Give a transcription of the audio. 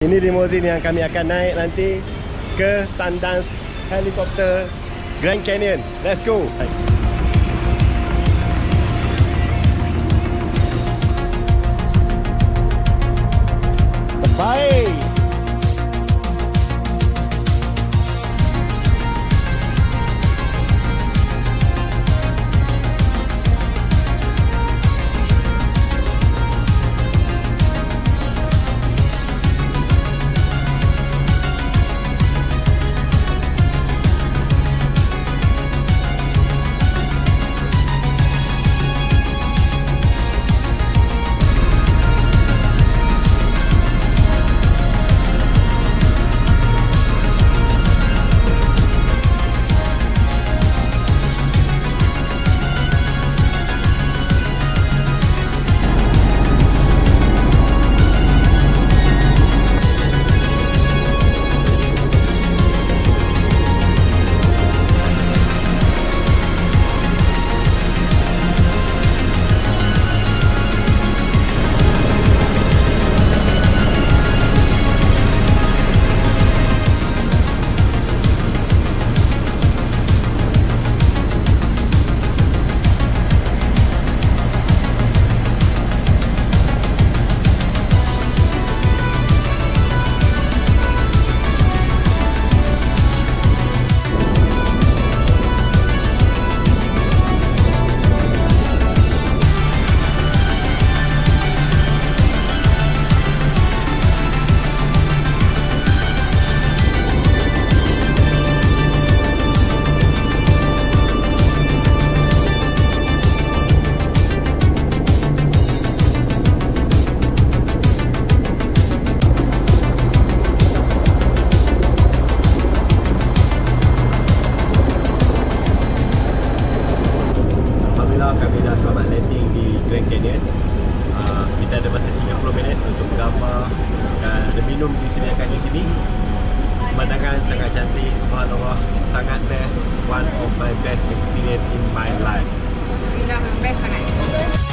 Ini limousine yang kami akan naik nanti ke Sundance Helicopter Grand Canyon. Let's go. Bye. Kami dah selamat landing di Grand Canyon. Kita ada masa 30 minit untuk gambar dan ada minum disediakan di sini. Pemandangan sangat cantik, subhanallah, sangat best. One of my best experience in my life. Best sangat.